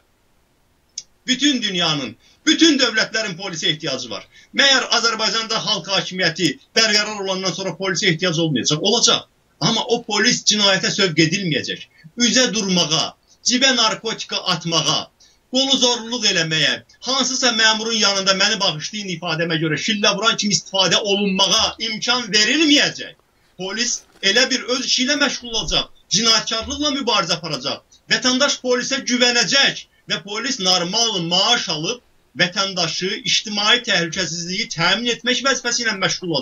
bütün dünyanın, bütün dövlətlərin polisə ehtiyacı var. Məyər Azərbaycanda xalq hakimiyyəti bərqərar olandan sonra polisə ehtiyac olmayacaq? Olacaq. Amma o polis cinayətə sövq edilməyəcək. Üzə durmağa, cibə narkotika atmağa, qolu zorluluq eləməyə, hansısa məmurun yanında məni bağışlayın ifadəmə görə şillə vuran kimi istifadə olunmağa imkan verilməyəcək. Polis elə bir öz işi ilə məşğul olacaq, cinayətkarlıqla mübarizə aparacaq. Vətəndaş polisə güvənəcək və polis normal maaş alıb vətəndaşı ictimai təhlükəsizliyi təmin etmək vəzifəsi ilə məşğul olacaq.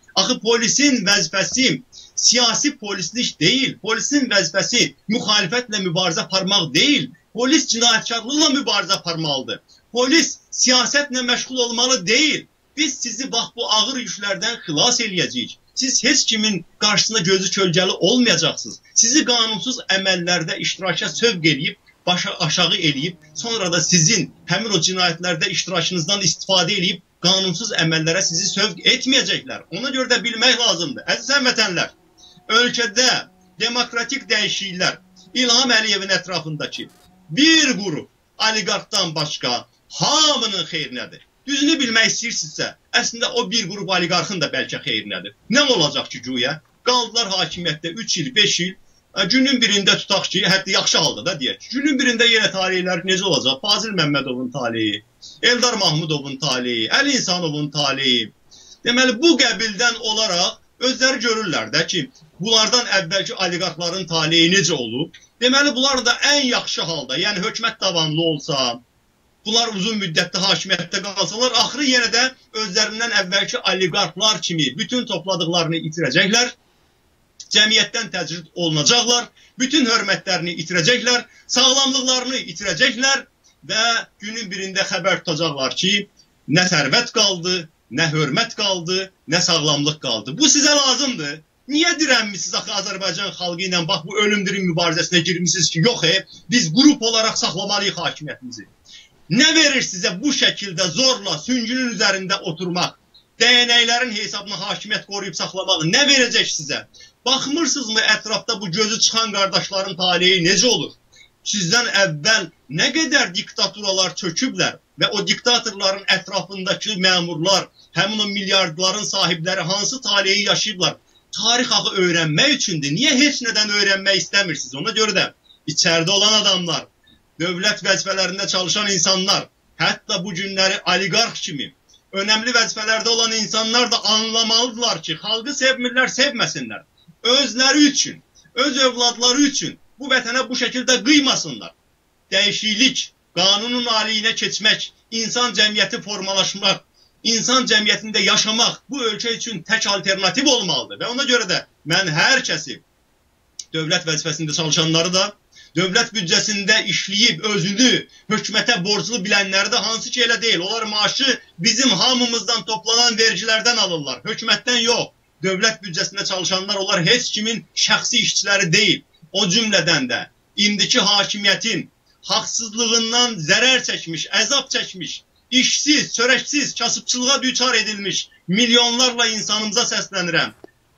Axı polisin vəzifəsi siyasi polislik deyil. Polisin vəzifəsi müxalifətlə mübarizə aparmaq deyil. Polis cinayətkarlıqla mübarizə aparmalıdır. Polis siyasətlə məşğul olmalı deyil. Biz sizi bax bu ağır yüklərdən xilas eləyəcəyik. Siz heç kimin qarşısında gözü kölgəli olmayacaqsınız. Sizi qanunsuz əməllərdə iştiraka sövq eləyib, başa aşağı eləyib, sonra da sizin həmin o cinayətlərdə iştirakınızdan istifadə eləyib, qanunsuz əməllərə sizi sövq etməyəcəklər. Ona görə də bilmək lazımdır. Əziz həmvətənlər, ölkədə demokratik dəyişikliklər İlham Əliyevin ətrafındakı bir qrup oliqarxdan başqa hamının xeyrinədir. Düzünü bilmək istəyirsinizsə, əslində o bir qrup oliqarxın da bəlkə xeyrinədir. Nə olacaq ki, güya? Qaldılar hakimiyyətdə 3 il, 5 il, günün birində tutaq ki, hətta yaxşı halda da deyək ki, günün birində yenə talihlər necə olacaq? Fazil Məmmədovun talihi, Eldar Mahmudovun talihi, Əli İnsanovun talihi. Deməli, bu qəbildən olaraq özləri görürlər də ki, bunlardan əvvəlki oliqarxların talihi necə olub? Deməli, bunlar da ən yaxşı halda, yəni hökumət davamlı olsa, bunlar uzun müddətdə hakimiyyətdə qalsalar, axırı yenə də özlərindən əvvəlki oliqarxlar kimi bütün topladıqlarını itirəcəklər, cəmiyyətdən təcrid olunacaqlar, bütün hörmətlərini itirəcəklər, sağlamlıqlarını itirəcəklər və günün birində xəbər tutacaqlar ki, nə sərvət qaldı, nə hörmət qaldı, nə sağlamlıq qaldı. Bu sizə lazımdır. Niyə dirənmişsiniz axı Azərbaycan xalqı ilə bax bu ölüm-dirim mübarizəsinə girmişsiniz ki, yox biz qrup olaraq saxlamalıyıq hakimiyyətimizi. Nə verir sizə bu şəkildə zorla süngünün üzərində oturmaq, dəyənəklərin hesabına hakimiyyət qoruyub saxlamaq nə verəcək sizə? Baxmırsınızmı ətrafda bu gözü çıxan qardaşların talihi necə olur? Sizdən əvvəl nə qədər diktaturalar çöküblər və o diktatorların ətrafındakı məmurlar, həmin o milyardların sahibləri hansı talihi yaşayıblar? Tarix axı öyrənmək üçündür. Niyə heç nədən öyrənmək istəmirsiniz? Ona görə də içəridə olan adamlar, dövlət vəzifələrində çalışan insanlar, hətta bu günləri oliqarx kimi önəmli vəzifələrdə olan insanlar da anlamalıdırlar ki, xalqı sevmirlər, sevməsinlər. Özləri üçün, öz övladları üçün bu vətənə bu şəkildə qıymasınlar. Dəyişiklik, qanunun aliyinə keçmək, insan cəmiyyəti formalaşmaq, insan cəmiyyətində yaşamaq bu ölkə üçün tək alternativ olmalıdır. Və ona görə də mən hər kəsi, dövlət vəzifəsində çalışanları da, dövlət büdcəsində işləyib özünü hökumətə borclu bilənləri də hansı ki elə deyil. Onlar maaşı bizim hamımızdan toplanan vergilərdən alırlar, hökumətdən yox. Dövlət büdcəsində çalışanlar onlar heç kimin şəxsi işçiləri deyil. O cümlədən də indiki hakimiyyətin haqsızlığından zərər çəkmiş, əzab çəkmiş, işsiz, çörəksiz, kasıbçılığa düçar edilmiş milyonlarla insanımıza səslənirəm.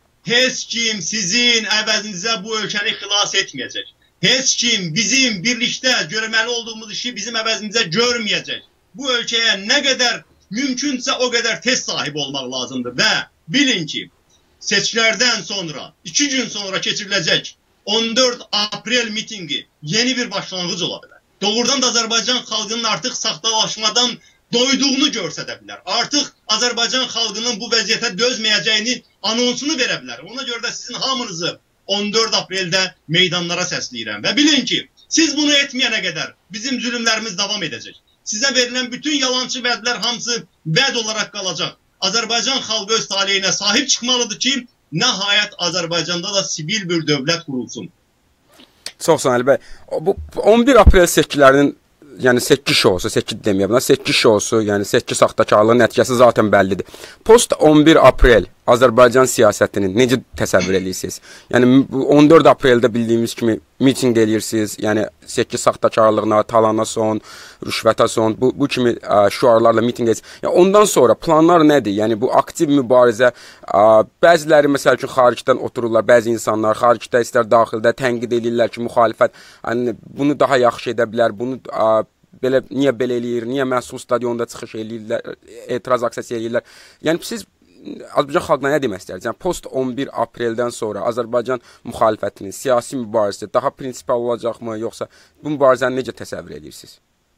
Heç kim sizin əvəzinizə bu ölkəni xilas etməyəcək. Heç kim bizim birlikdə görməli olduğumuz işi bizim əvəzimizə görməyəcək. Bu ölkəyə nə qədər mümkünsə o qədər tez sahib olmaq lazımdır və bilin ki, seçkilərdən sonra, 2 gün sonra keçiriləcək 14 aprel mitingi yeni bir başlanğıc ola bilər. Doğrudan da Azərbaycan xalqının artıq saxtalaşmadan doyduğunu görsədə bilər. Artıq Azərbaycan xalqının bu vəziyyətə dözməyəcəyini anonsunu verə bilər. Ona görə də sizin hamınızı 14 apreldə meydanlara səsləyirəm. Və bilin ki, siz bunu etməyənə qədər bizim zülümlərimiz davam edəcək. Sizə verilən bütün yalancı vədlər hamısı vəd olaraq qalacaq. Azərbaycan xalqı öz taleyinə sahib çıxmalıdır ki, nəhayət Azərbaycanda da sivil bir dövlət qurulsun. Çox sağ olun, Əli bəy. Bu 11 aprel seçkilərinin, yəni seçki şousu, seçki deməyə buna, seçki şousu, yəni seçki saxtakarlığının nəticəsi zaten bəllidir. Post 11 aprel Azərbaycan siyasətinin necə təsəvvür edirsiniz? Yəni 14 apreldə bildiyimiz kimi miting edirsiniz, yəni seçki saxtakarlığına, talana son, rüşvətə son, bu kimi şüarlarla miting edirsiniz. Yəni ondan sonra planlar nədir? Yəni bu aktiv mübarizə, bəziləri məsəl üçün xaricdən otururlar, bəzi insanlar xaricdə istər daxildə tənqid edirlər ki, müxalifət yəni bunu daha yaxşı edə bilər, bunu belə niyə belə eləyir, niyə məhsul stadionda çıxış eləyirlər, etiraz aksiyası eləyirlər. Yəni siz Azərbaycan xalqına nə demək istəyirsiniz? Yəni post 11 apreldən sonra Azərbaycan müxalifətinin siyasi mübarizəsi daha prinsipal olacaqmı, yoxsa bu mübarizəni necə təsəvvür edirsiniz?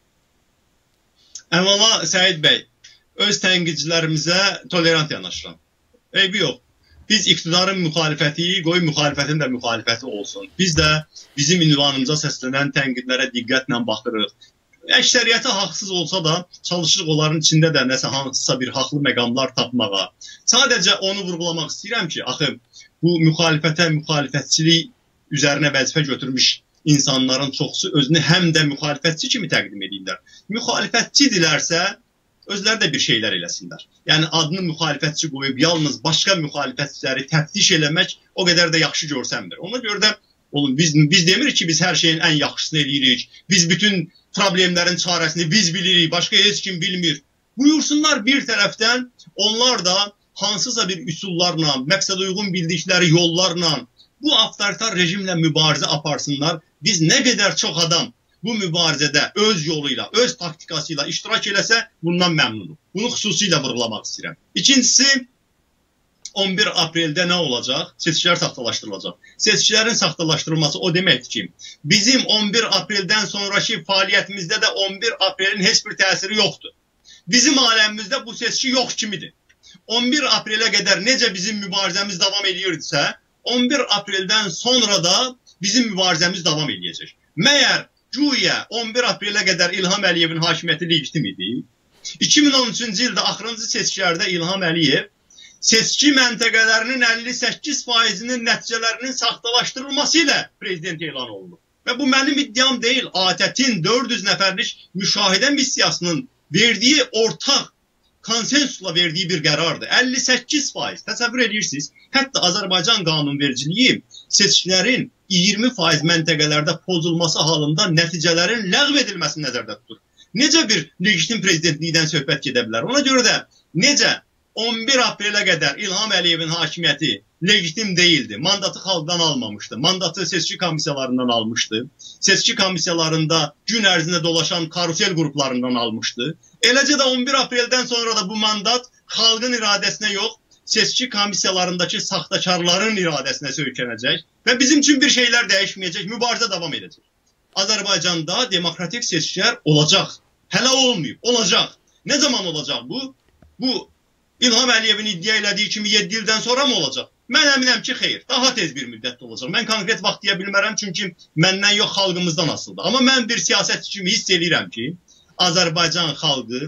Əvvəla Səid bəy, öz tənqidçilərimizə tolerant yanaşıram. Eybi yox. Biz iqtidarın müxalifəti, qoy müxalifətin də müxalifəti olsun. Biz də bizim ünvanımıza səslənən tənqidlərə diqqətlə baxırıq. Əksəriyyəti haqsız olsa da çalışırıq onların içində də nəsə hansısa bir haqlı məqamlar tapmağa. Sadəcə onu vurğulamaq istəyirəm ki, axı bu müxalifətçilik üzərinə vəzifə götürmüş insanların çoxsu özünü həm də müxalifətçi kimi təqdim edirlər. Müxalifətçidirlərsə özləri də bir şeylər eləsinlər. Yəni adını müxalifətçi qoyub yalnız başqa müxalifətçiləri təftiş eləmək o qədər də yaxşı görsənmir. Ona görə də oğlum, biz demirik ki, biz hər şeyin ən yaxşısını eləyirik. Biz bütün problemlərin çarəsini biz bilirik, başqa heç kim bilmir. Buyursunlar bir tərəfdən, onlar da hansısa bir üsullarla, məqsədə uyğun bildikləri yollarla bu avtoritar rejimlə mübarizə aparsınlar. Biz nə qədər çox adam bu mübarizədə öz yoluyla, öz taktikasıyla iştirak eləsə, bundan məmnunum. Bunu xüsusilə vurğulamaq istəyirəm. İkincisi, 11 apreldə nə olacaq? Seçkilər saxtalaşdırılacaq. Seçkilərin saxtalaşdırılması o deməkdir ki, bizim 11 apreldən sonraki fəaliyyətimizdə də 11 aprelin heç bir təsiri yoxdur. Bizim aləmimizdə bu seçki yox kimidir. 11 aprelə qədər necə bizim mübarizəmiz davam edirdisə, 11 apreldən sonra da bizim mübarizəmiz davam edəcək. Məyər güya 11 aprelə qədər İlham Əliyevin hakimiyyəti legitim idi? 2013-cü ildə axırıncı seçkilərdə İlham Əliyev seçki məntəqələrinin 58%-nin nəticələrinin saxtalaşdırılması ilə prezident elan olundu. Və bu mənim iddiam deyil, ATƏT-in 400 nəfərlik müşahidə missiyasının verdiyi ortaq konsensusla verdiyi bir qərardır. 58%. Təsəvvür edirsiniz, hətta Azərbaycan qanunvericiliyi seçkilərin 20% məntəqələrdə pozulması halında nəticələrin ləğv edilməsini nəzərdə tutur. Necə bir legitim prezidentlikdən söhbət gedə bilər? Ona görə də necə 11 aprelə qədər İlham Əliyevin hakimiyyəti legitim deyildi. Mandatı xalqdan almamışdı. Mandatı seçki komissiyalarından almışdı. Seçki komissiyalarında gün ərzində dolaşan karusel qruplarından almışdı. Eləcə də 11 apreldən sonra da bu mandat xalqın iradəsinə yox, seçki komissiyalarındakı saxtakarların iradəsinə söykənəcək və bizim üçün bir şeylər dəyişməyəcək, mübarizə davam edəcək. Azərbaycanda demokratik seçkilər olacaq. Hələ olmayıb, olacaq. Nə zaman olacaq bu? Bu İlham Əliyevin iddia elədiyi kimi 7 ildən sonra mı olacaq? Mən əminəm ki, xeyr, daha tez bir müddətdə olacaq. Mən konkret vaxt deyə bilmərəm, çünki məndən yox, xalqımızdan asılıdır. Amma mən bir siyasətçi kimi hiss edirəm ki, Azərbaycan xalqı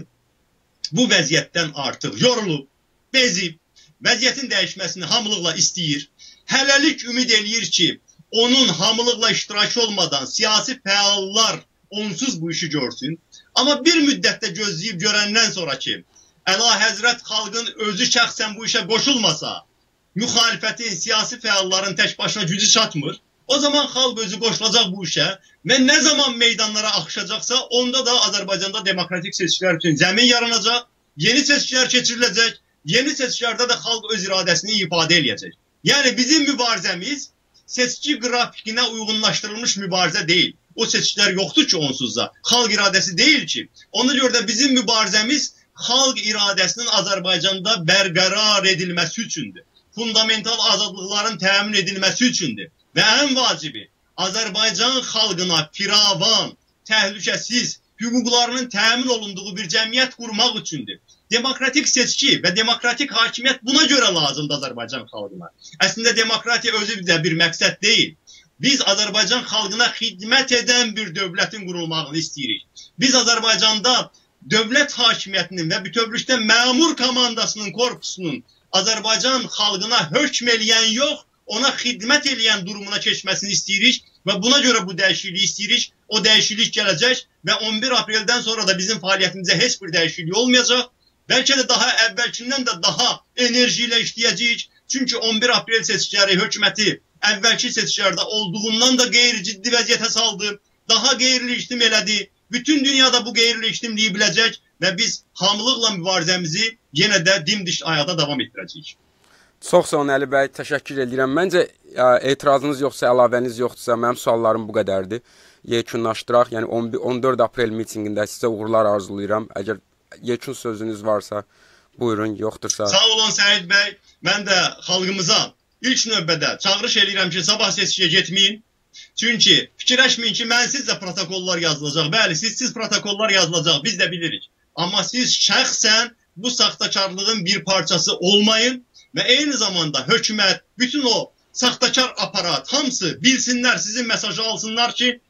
bu vəziyyətdən artıq yorulub, bezib, vəziyyətin dəyişməsini hamılıqla istəyir. Hələlik ümid eləyir ki, onun hamılıqla iştirakı olmadan siyasi fəallar onsuz bu işi görsün. Amma bir müddətdə gözləyib görəndən sonra ki, Əlahəzrət xalqın özü şəxsən bu işə qoşulmasa, müxalifətin, siyasi fəalların tək başına gücü çatmır. O zaman xalq özü qoşulacaq bu işə və nə zaman meydanlara axışacaqsa, onda da Azərbaycanda demokratik seçkilər üçün zəmin yaranacaq, yeni seçkilər keçiriləcək, yeni seçkilərdə də xalq öz iradəsini ifadə eləyəcək. Yəni bizim mübarizəmiz seçki qrafikinə uyğunlaşdırılmış mübarizə deyil. O seçkilər yoxdur ki onsuzda. Xalq iradəsi deyil ki. Ona görə də bizim mübarizəmiz xalq iradəsinin Azərbaycanda bərqərar edilməsi üçündür. Fundamental azadlıqların təmin edilməsi üçündür. Və ən vacibi, Azərbaycan xalqına firavan, təhlükəsiz, hüquqlarının təmin olunduğu bir cəmiyyət qurmaq üçündür. Demokratik seçki və demokratik hakimiyyət buna görə lazımdır Azərbaycan xalqına. Əslində demokratiya özü də bir məqsəd deyil. Biz Azərbaycan xalqına xidmət edən bir dövlətin qurulmağını istəyirik. Biz Azərbaycanda dövlət hakimiyyətinin və bütövlükdə məmur komandasının, korpusunun Azərbaycan xalqına hökm eləyən yox, ona xidmət eləyən durumuna keçməsini istəyirik və buna görə bu dəyişikliyi istəyirik. O dəyişiklik gələcək və 11 apreldən sonra da bizim fəaliyyətimizə heç bir dəyişiklik olmayacaq. Bəlkə də daha əvvəlkindən də daha enerji ilə işləyəcəyik. Çünki 11 aprel seçkiləri hökuməti əvvəlki seçkilərdə olduğundan da qeyri-ciddi vəziyyətə saldı, daha qeyri-legitim elədi. Bütün dünyada bu qeyri-legitimliyi biləcək və biz hamılıqla mübarizəmizi yenə də dimdik ayaqda davam etdirəcəyik. Çox sağ olun Əli bəy, təşəkkür edirəm. Məncə etirazınız yoxsa, əlavəniz yoxdursa, mənim suallarım bu qədərdir. Yekunlaşdıraq, yəni 14 aprel mitingində sizə uğurlar arzulayıram. Əgər yekun sözünüz varsa, buyurun, yoxdursa. Sağ olun Səid bəy. Mən də xalqımıza ilk növbədə çağırış edirəm ki, sabah seçkiyə getməyin. Çünki fikirləşməyin ki, mənsiz də protokollar yazılacaq. Bəli, sizsiz protokollar yazılacaq, biz də bilirik. Amma siz şəxsən bu saxtakarlığın bir parçası olmayın və eyni zamanda hökumət, bütün o saxtakar aparat, hamısı bilsinlər, sizin mesajı alsınlar ki,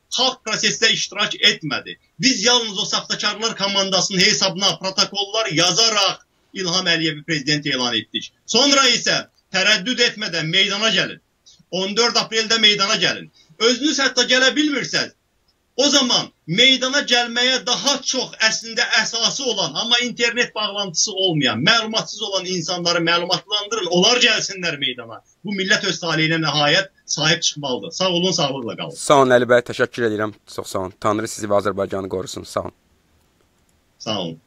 xalq prosesdə iştirak etmədi. Biz yalnız o saxtakarlar komandasının hesabına protokollar yazaraq İlham Əliyevi prezident elan etdik. Sonra isə tərəddüd etmədən meydana gəlin. 14 apreldə meydana gəlin. Özünüz hətta gələ bilmirsəz, o zaman meydana gəlməyə daha çox əslində əsası olan, amma internet bağlantısı olmayan, məlumatsız olan insanları məlumatlandırın, onlar gəlsinlər meydana. Bu millət öz taleyinə nəhayət sahib çıxmalıdır. Sağ olun, sağlıqla qalın. Sağ olun Əli bəy, təşəkkür edirəm. Çox sağ olun. Tanrı sizi və Azərbaycanı qorusun. Sağ olun. Sağ olun.